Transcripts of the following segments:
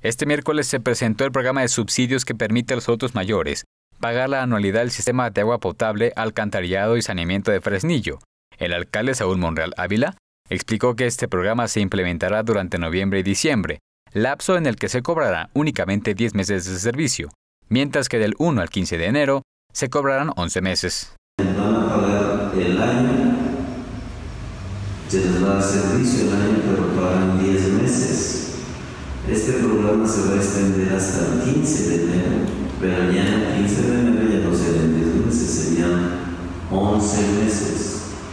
Este miércoles se presentó el programa de subsidios que permite a los adultos mayores pagar la anualidad del sistema de agua potable, alcantarillado y saneamiento de Fresnillo. El alcalde Saúl Monreal Ávila explicó que este programa se implementará durante noviembre y diciembre, lapso en el que se cobrará únicamente 10 meses de servicio, mientras que del 1 al 15 de enero se cobrarán 11 meses. Van a pagar el año, se les va a dar servicio el año, pero pagan 10 meses. Este programa se va a extender hasta el 15 de enero, pero ya el 15 de enero ya no serían 10 meses, serían 11 meses.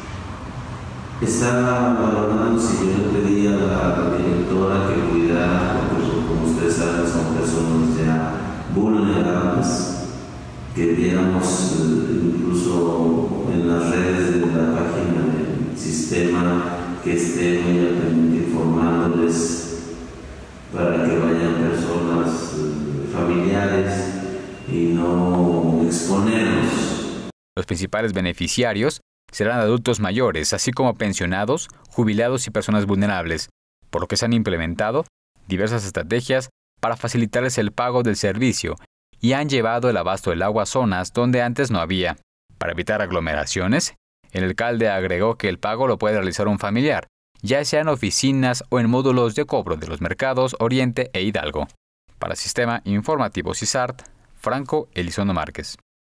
Está valorando si yo le pedí a la directora que cuidara, porque como ustedes saben son personas ya vulnerables, que viéramos incluso en las redes de la página del sistema que esté muy atentamente informándoles para que vayan personas familiares y no exponernos. Los principales beneficiarios serán adultos mayores, así como pensionados, jubilados y personas vulnerables, por lo que se han implementado diversas estrategias para facilitarles el pago del servicio y han llevado el abasto del agua a zonas donde antes no había. Para evitar aglomeraciones, el alcalde agregó que el pago lo puede realizar un familiar, ya sea en oficinas o en módulos de cobro de los mercados Oriente e Hidalgo. Para Sistema Informativo CISART, Franco Elizondo Márquez.